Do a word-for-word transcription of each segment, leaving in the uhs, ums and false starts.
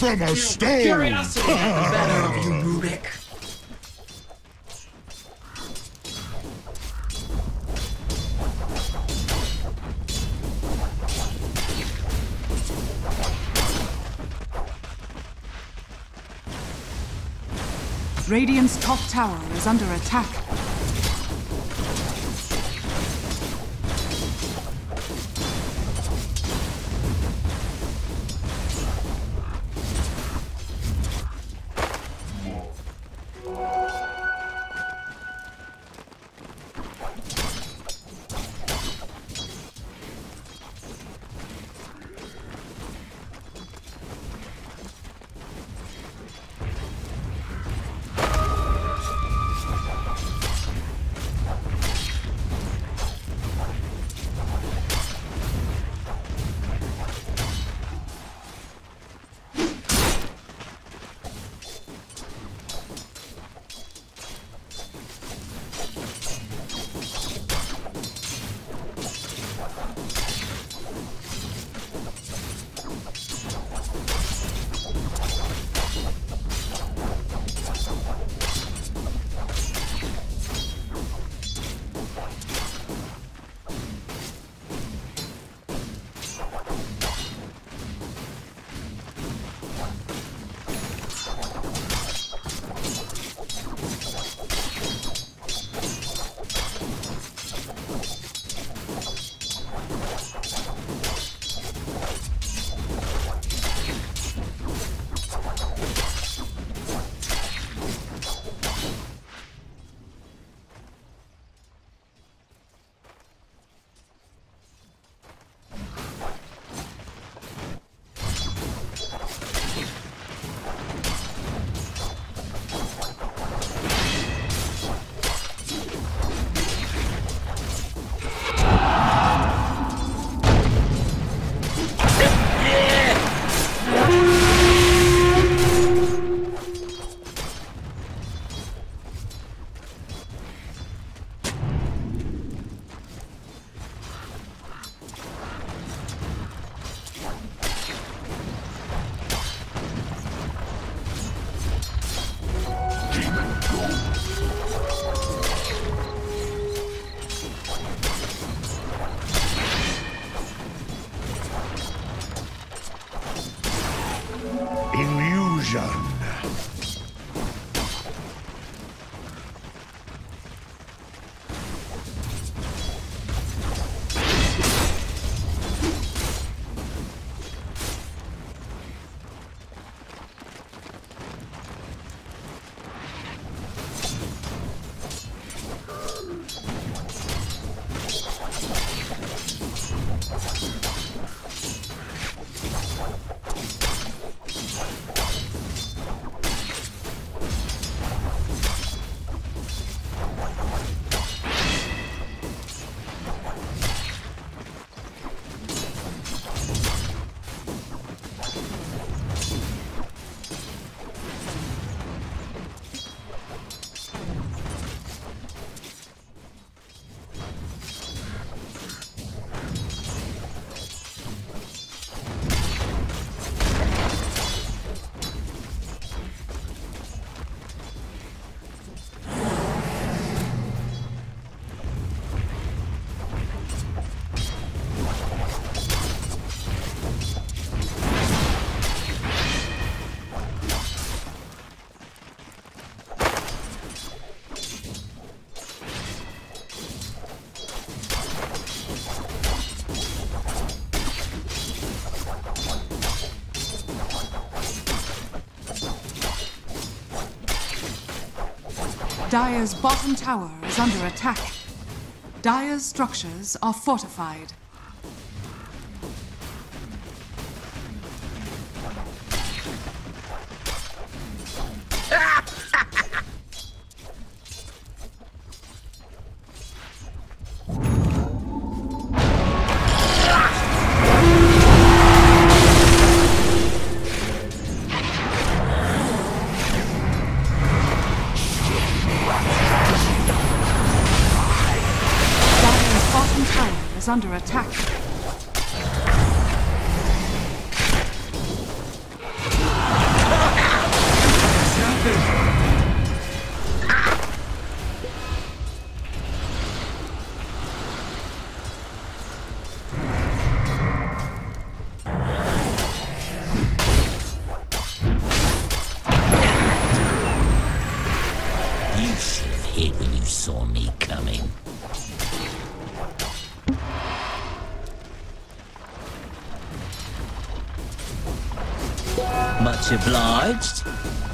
from a stone! Curiosity got the better of you, Rubik. Radiant's top tower is under attack. Illusion. Dire's bottom tower is under attack. Dire's structures are fortified. Is under attack. You should have hid when you saw me coming. Much obliged.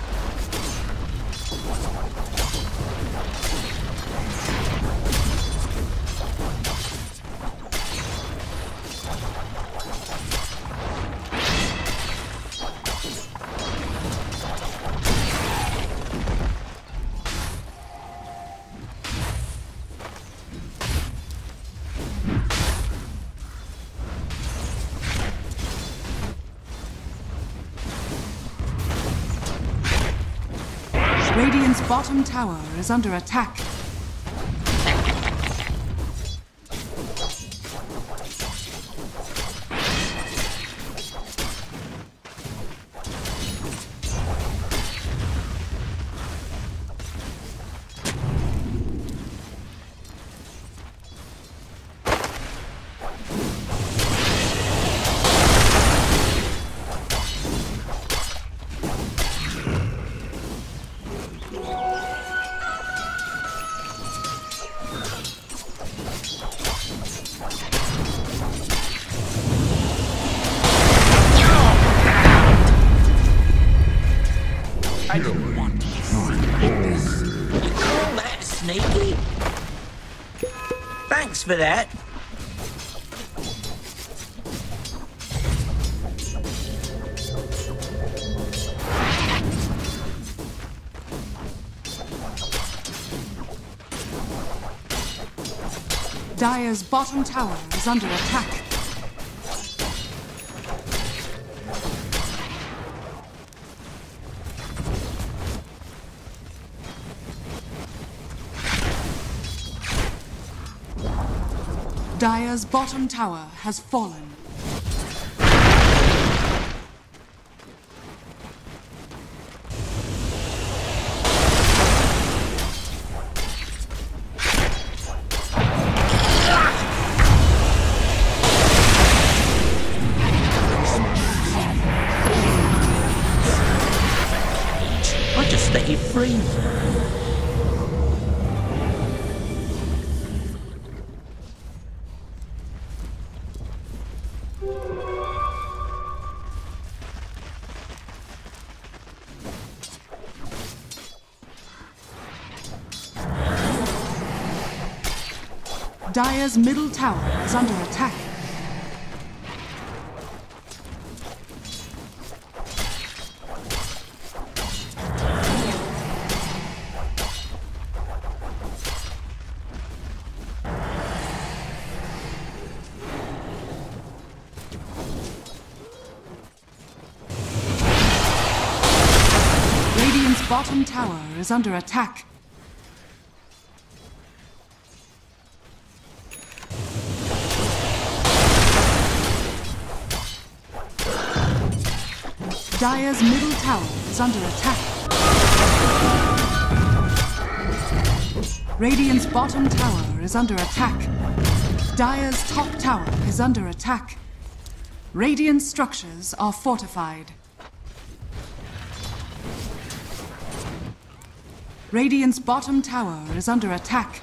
Radiant's bottom tower is under attack. I don't want to be frightened like this. You call that sneaky? Thanks for that. Dire's bottom tower is under attack. Dire's bottom tower has fallen. I'll just let you free. Dire's middle tower is under attack. Radiant's bottom tower is under attack. Dire's middle tower is under attack. Radiant's bottom tower is under attack. Dire's top tower is under attack. Radiant structures are fortified. Radiant's bottom tower is under attack.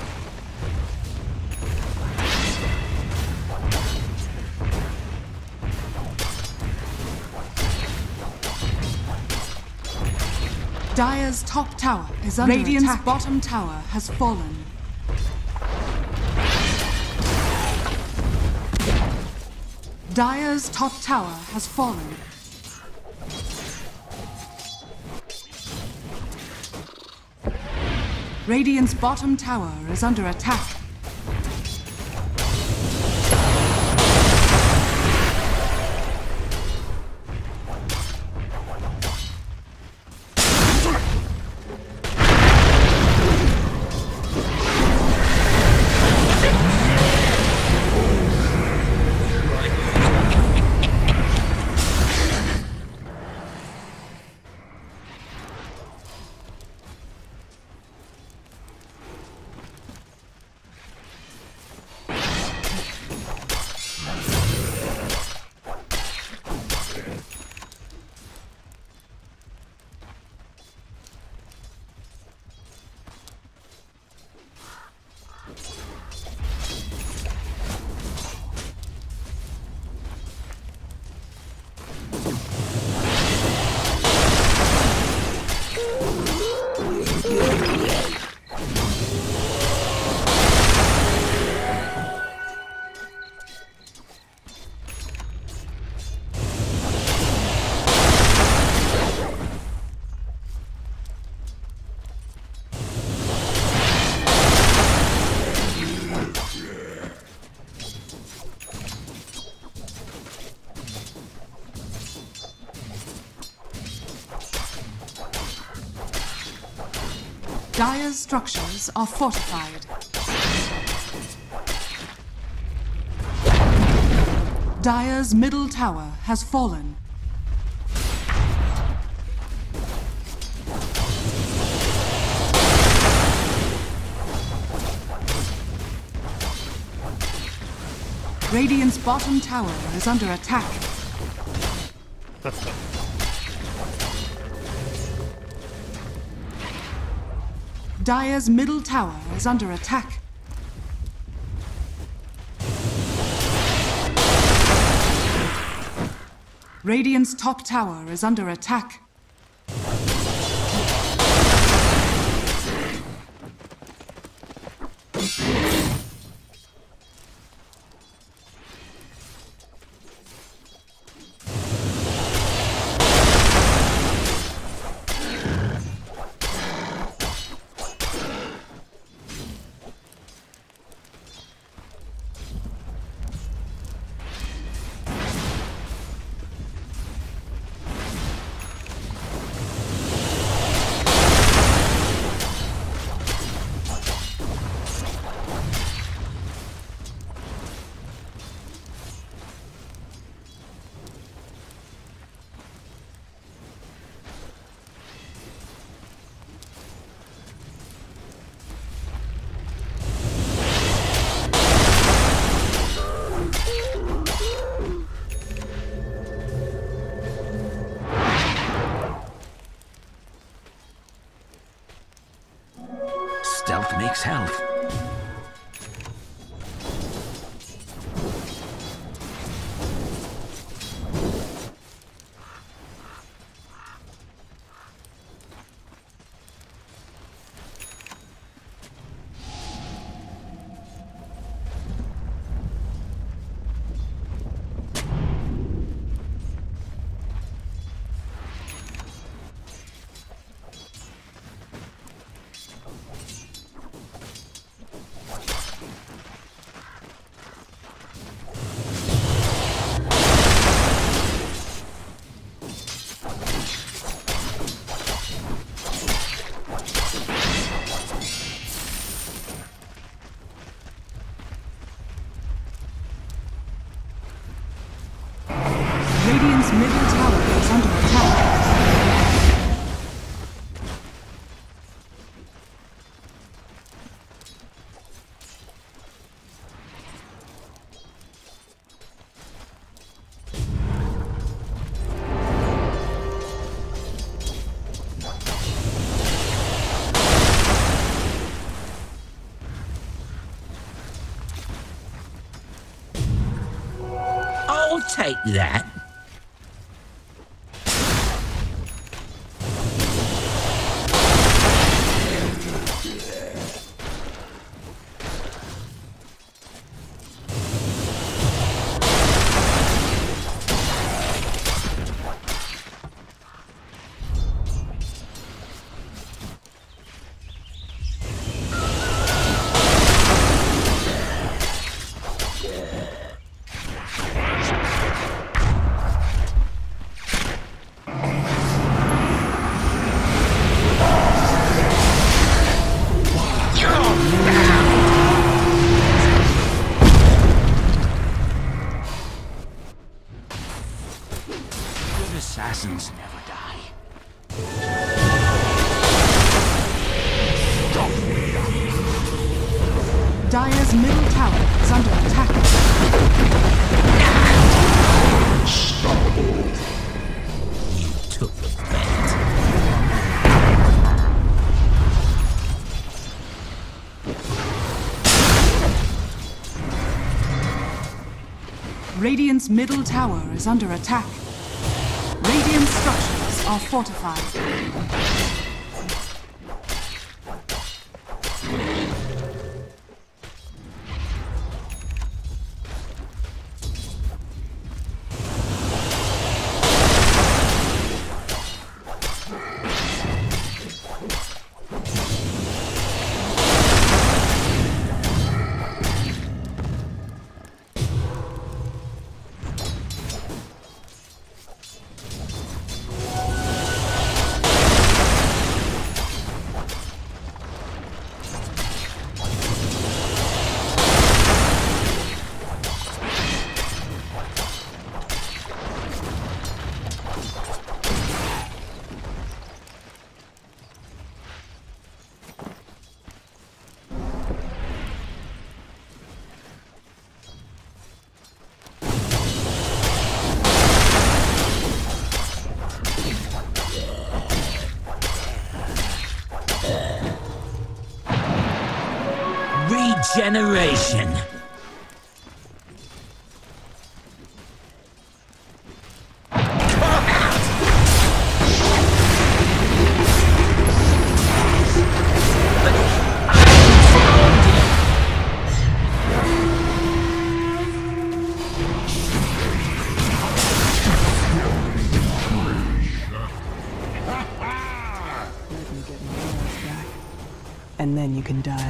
Dire's top tower is under Radiant's attack. Radiant's bottom tower has fallen. Dire's top tower has fallen. Radiant's bottom tower is under attack. Dire's structures are fortified. Dire's middle tower has fallen. Radiant's bottom tower is under attack. Dire's middle tower is under attack. Radiant's top tower is under attack. Stealth makes health. Radiant's middle tower is under attack. I'll take that. Assassins never die. Dire's middle tower is under attack. Unstoppable. You took the bait. Radiant's middle tower is under attack. Radiant structures are fortified. generation. And then you can die.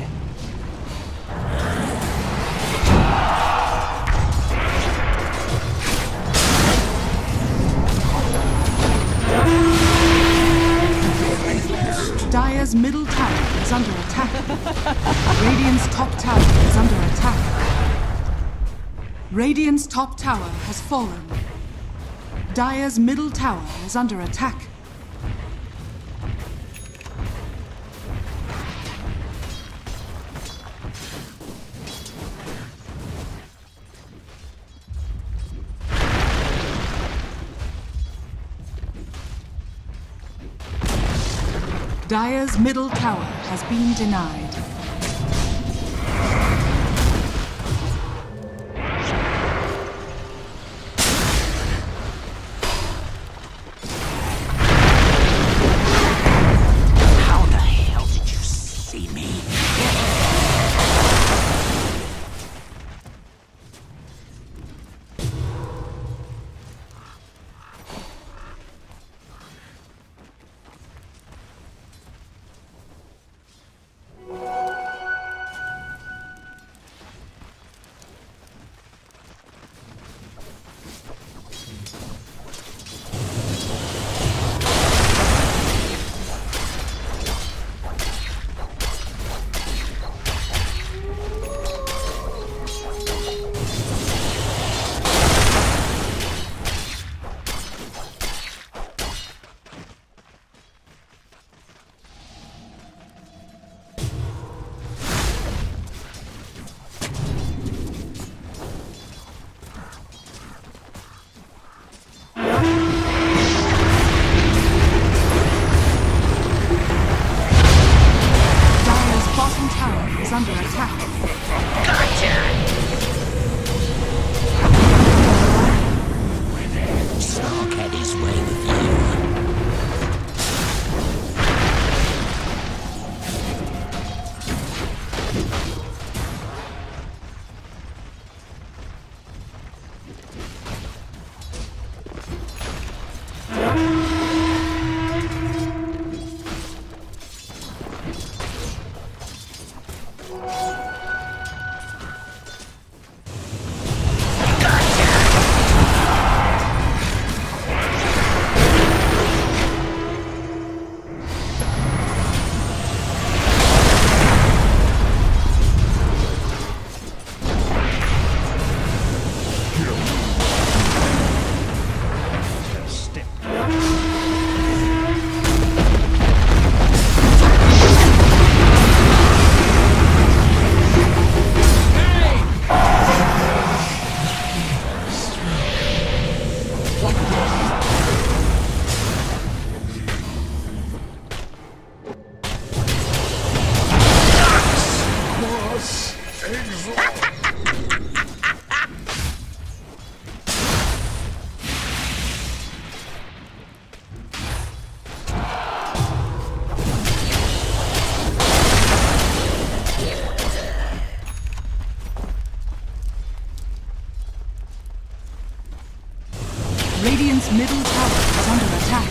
Dire's middle tower is under attack. Radiant's top tower is under attack. Radiant's top tower has fallen. Dire's middle tower is under attack. Dire's middle tower has been denied. How the hell did you see me? Is under attack. Gotcha! Stalk had his way with you. Radiant's middle tower is under attack.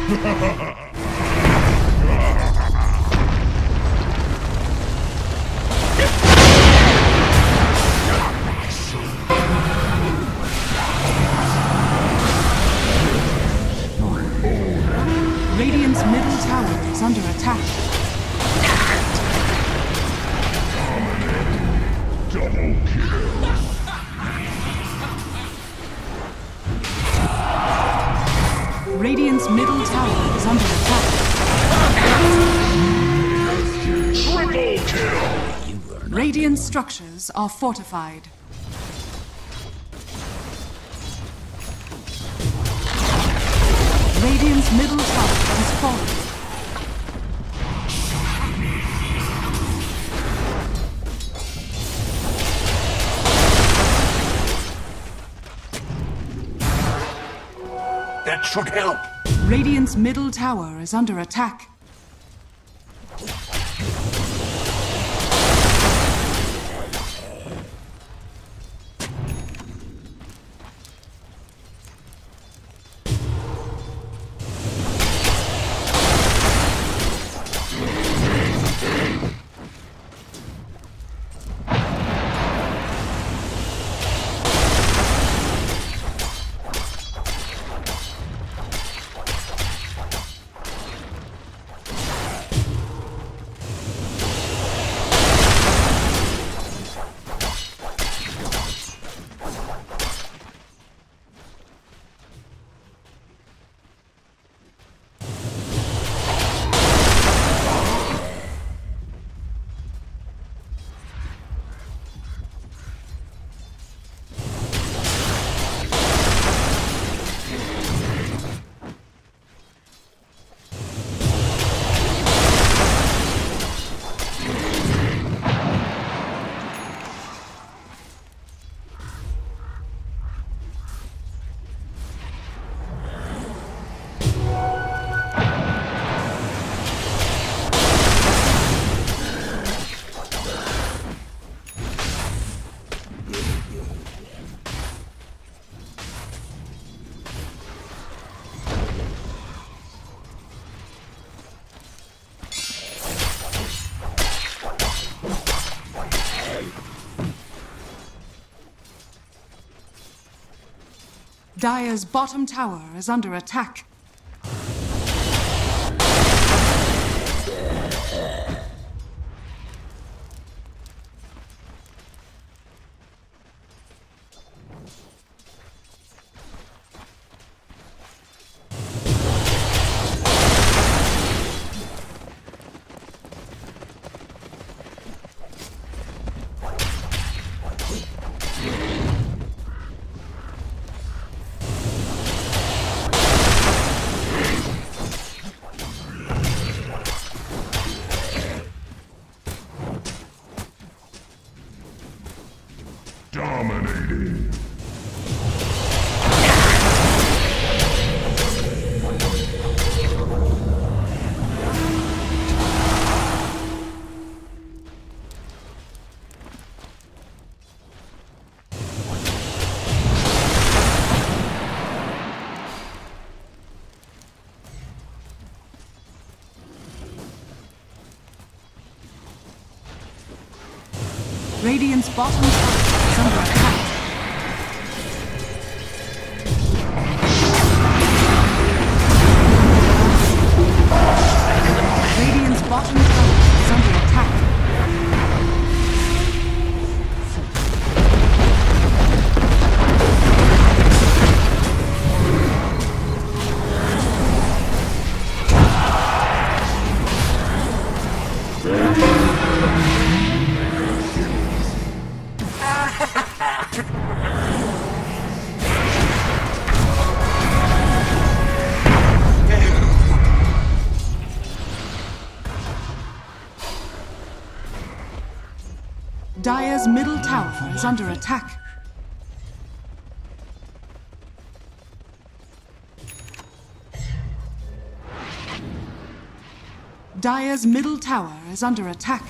Radiant's middle tower is under attack. Double kill. Radiant's middle tower is under attack. Triple kill. Radiant structures are fortified. Radiant's middle tower has fallen. That should help. Radiant's middle tower is under attack. Dire's bottom tower is under attack. Dominating. Radiant's bottom tower is under attack. Radiant's bottom tower is under attack. Dire's middle tower is under attack. Dire's middle tower is under attack.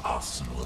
arsenal.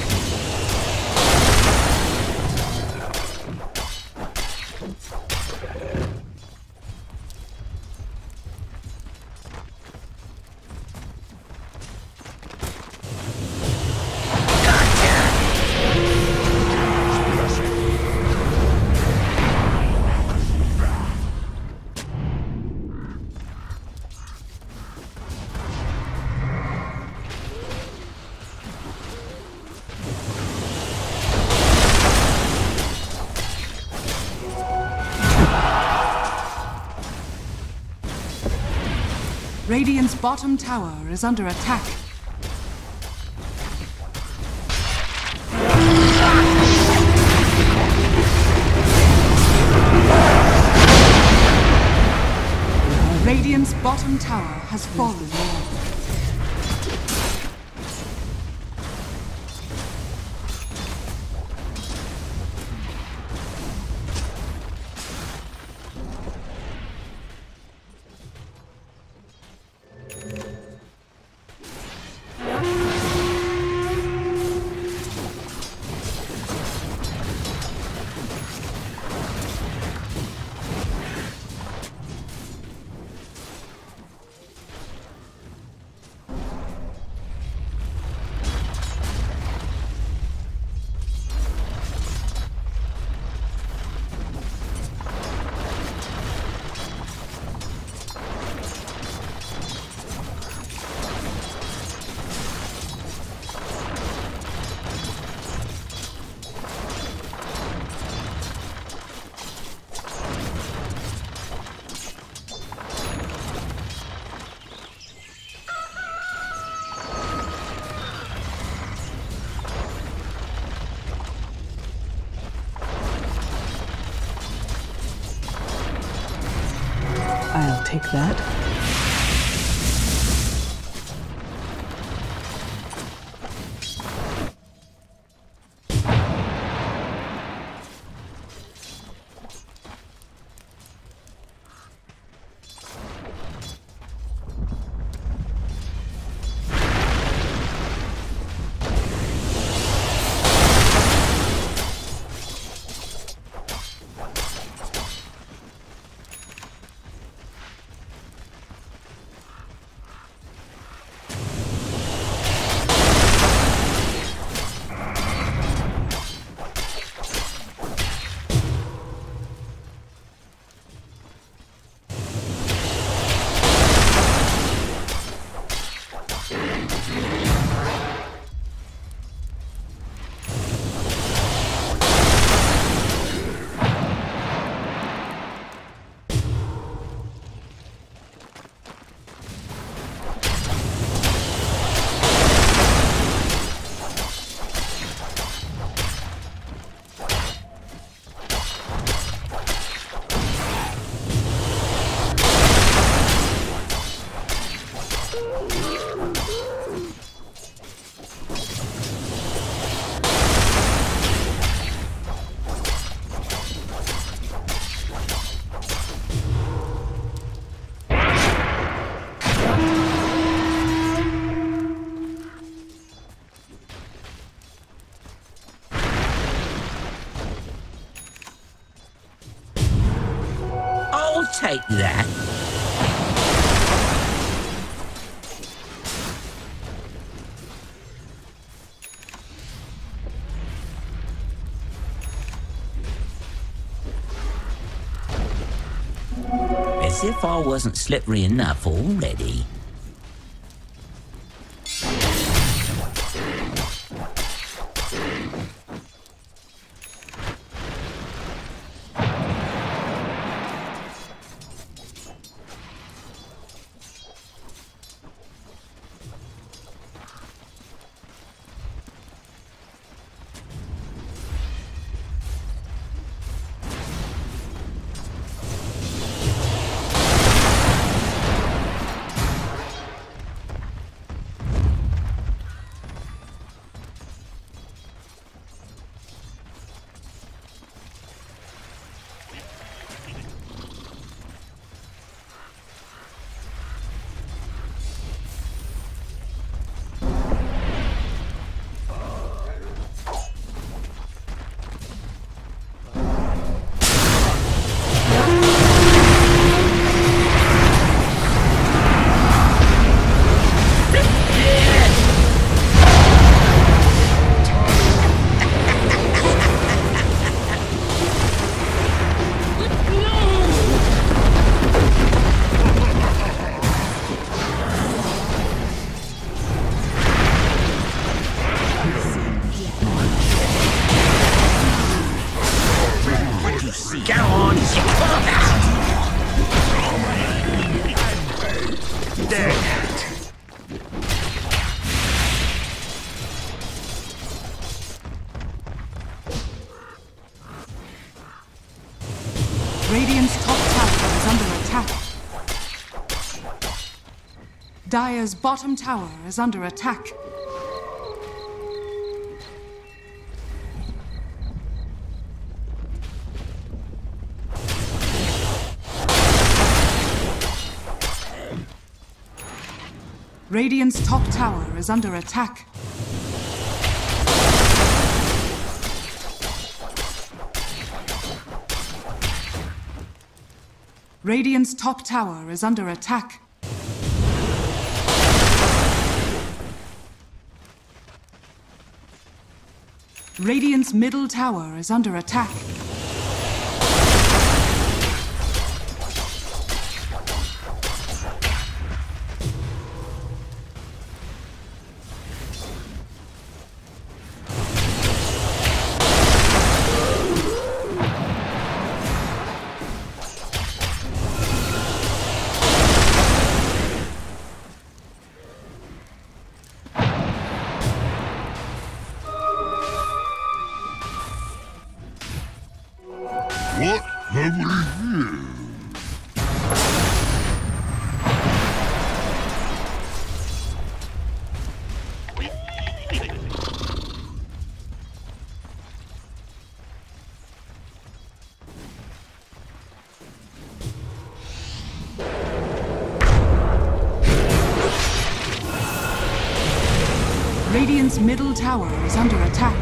Radiant's bottom tower is under attack. Radiant's bottom tower has fallen. I'll take that. I'll take that. As if I wasn't slippery enough already. Radiant's top tower is under attack. Dire's bottom tower is under attack. Radiant's top tower is under attack. Radiant's top tower is under attack. Radiant's middle tower is under attack. What have we here? Radiant's middle tower is under attack.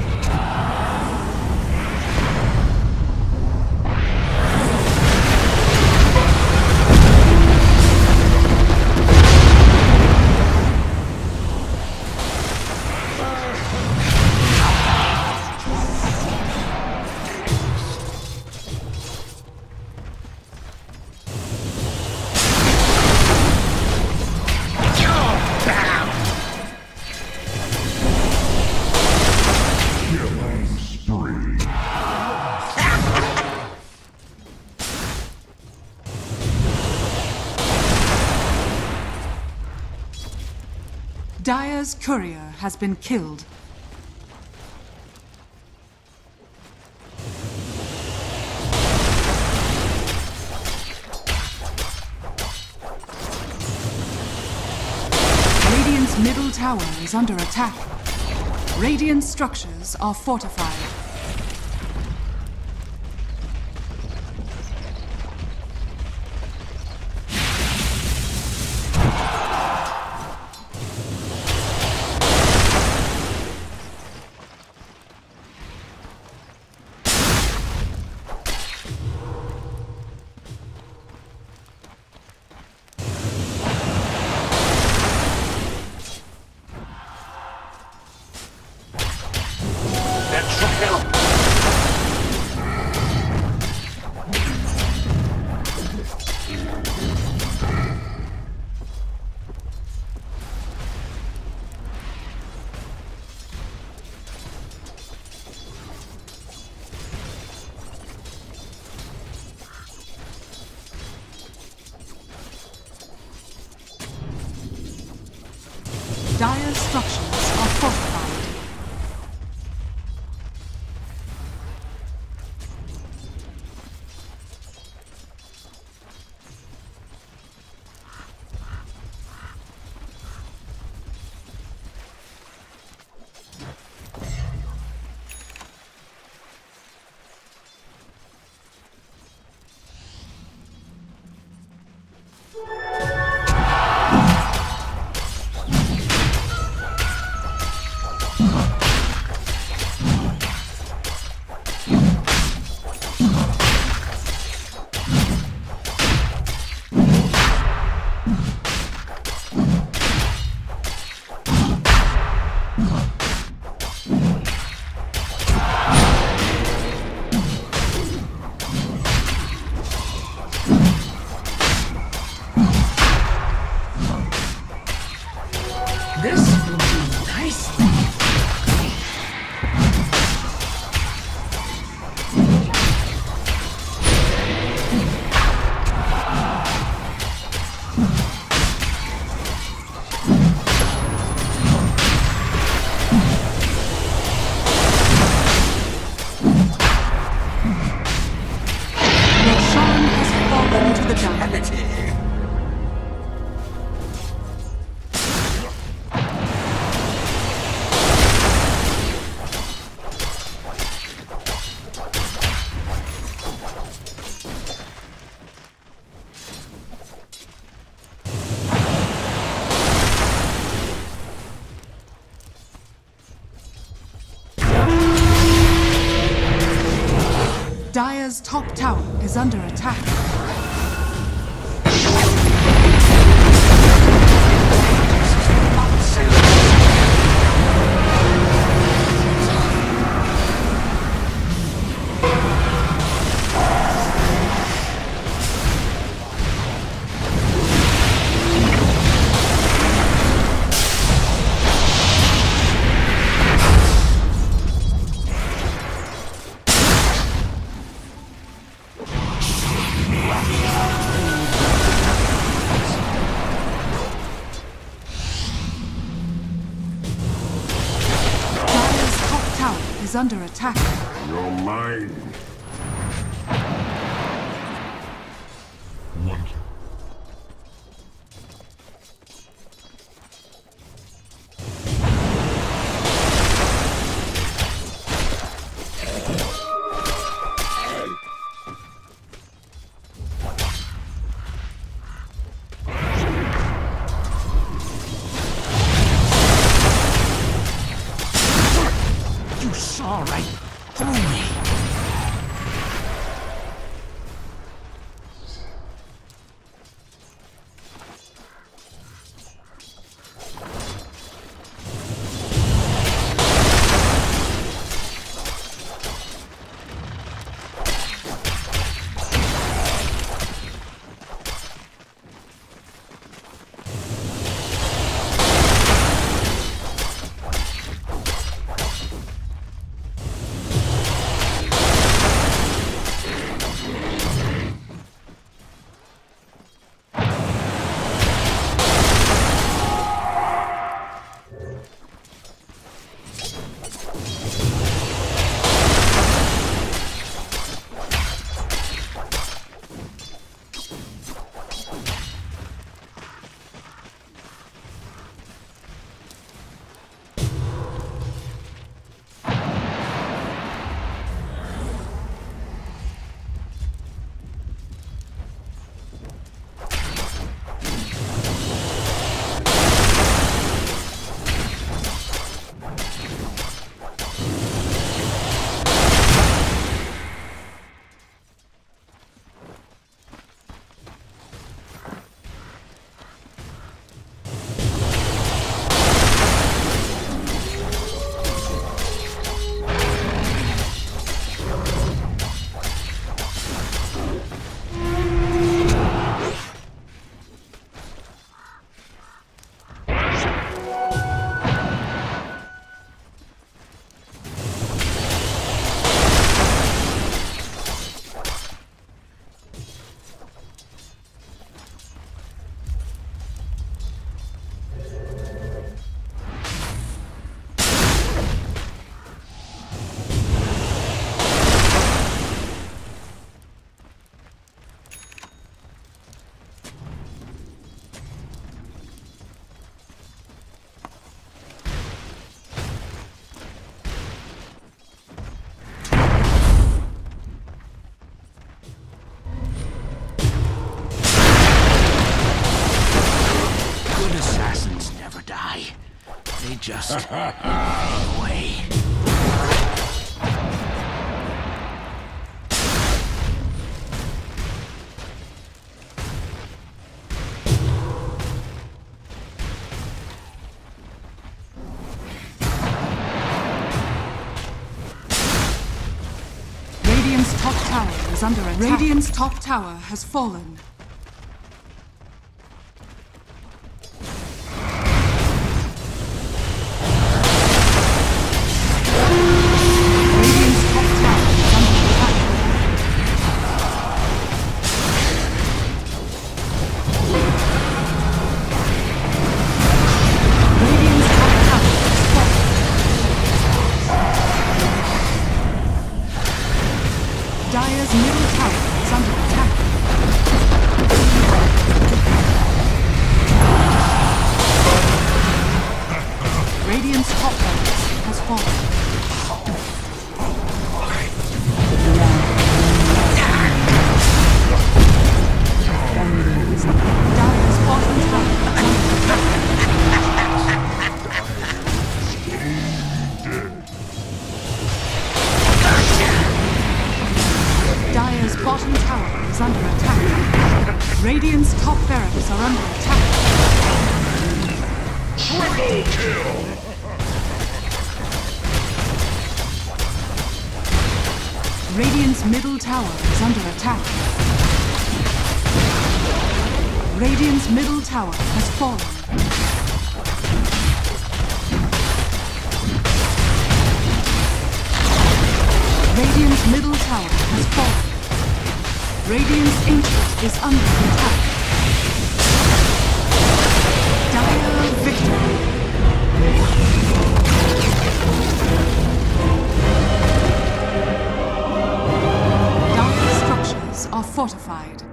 Dire's courier has been killed. Radiant's middle tower is under attack. Radiant structures are fortified. Dire's structures are fortified. the die. Dire's top tower is under attack. Is under attack. You're mine. One. All right. Holy. Just away. Radiant's top tower is under attack. Radiant's top tower has fallen. Dire's middle tower is under attack. fallen. Dire's bottom tower is under attack. Dire's bottom tower is under attack. Radiant's top barracks are under attack. Triple kill! Radiant's middle tower is under attack. Radiant's middle tower has fallen. Radiant's middle tower has fallen. Radiant's ancient is under attack. Dire victory. Dire structures are fortified.